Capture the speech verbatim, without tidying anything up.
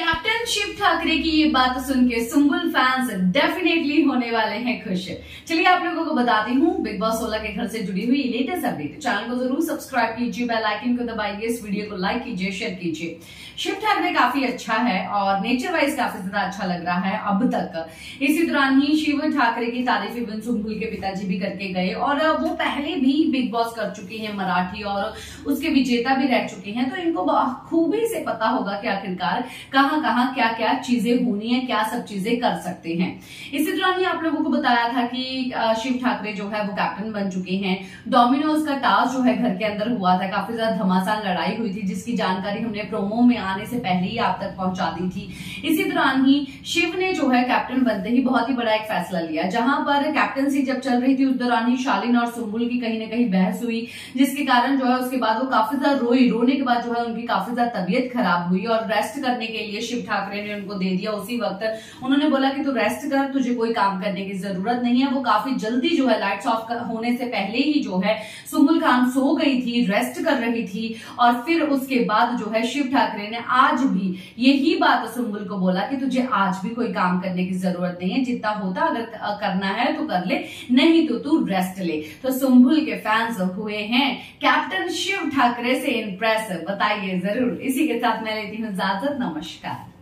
Captain Shiv Thackeray की ये बात सुन के सुम्बुल फैंस डेफिनेटली होने वाले हैं खुश। चलिए आप लोगों को बताती हूँ बिग बॉस सोलह के घर से जुड़ी हुई लेटेस्ट अपडेट। चैनल को जरूर सब्सक्राइब कीजिए, बेल आइकन को दबाइए, इस वीडियो को लाइक कीजिए, शेयर कीजिए। शिव ठाकरे काफी अच्छा है और नेचर वाइज काफी ज्यादा अच्छा लग रहा है अब तक। इसी दौरान ही शिव ठाकरे की तारीफ इवन सुम्बुल के पिताजी भी करके गए और वो पहले भी बिग बॉस कर चुकी हैं मराठी और उसके विजेता भी रह चुके हैं, तो इनको खूबी से पता होगा कि आखिरकार कहाँ कहाँ क्या क्या चीजें होनी है, क्या सब चीजें कर सकते हैं। इसी दौरान ही आप लोगों को बताया था कि शिव ठाकरे जो है वो कैप्टन बन चुके हैं। डोमिनोज का टास्क जो है घर के अंदर हुआ था, काफी ज्यादा घमासान लड़ाई हुई थी जिसकी जानकारी हमने प्रोमो में आने से पहले ही आप तक पहुंचा दी थी। इसी दौरान ही शिव ने जो है कैप्टन बनते ही बहुत ही बड़ा एक फैसला लिया, जहां पर कैप्टनसी जब चल रही थी उस दौरान ही शालीन और सुम्बुल की कहीं ना कहीं बहस हुई, जिसके कारण जो है उसके बाद वो काफी ज्यादा रोई। रोने के बाद जो है उनकी काफी ज्यादा तबीयत खराब हुई और रेस्ट करने के लिए शिव ठाकरे ने उनको दे दिया। उसी वक्त उन्होंने बोला कि तू रेस्ट कर, तुझे कोई काम करने की जरूरत नहीं है। वो काफी जल्दी जो है लाइट्स ऑफ होने से पहले ही जो है सुम्बुल खान सो गई थी, रेस्ट कर रही थी और फिर उसके बाद जो है शिव ठाकरे ने आज भी यही बात सुम्बुल को बोला कि तुझे आज भी कोई काम करने की जरूरत नहीं है, जितना होता अगर करना है तो कर ले, नहीं तो तू रेस्ट ले। तो सुम्बुल के फैंस हुए हैं कैप्टन शिव ठाकरे से इंप्रेस, बताइए जरूर। इसी के साथ मैं लेती हूँ इजाजत, नमस्कार।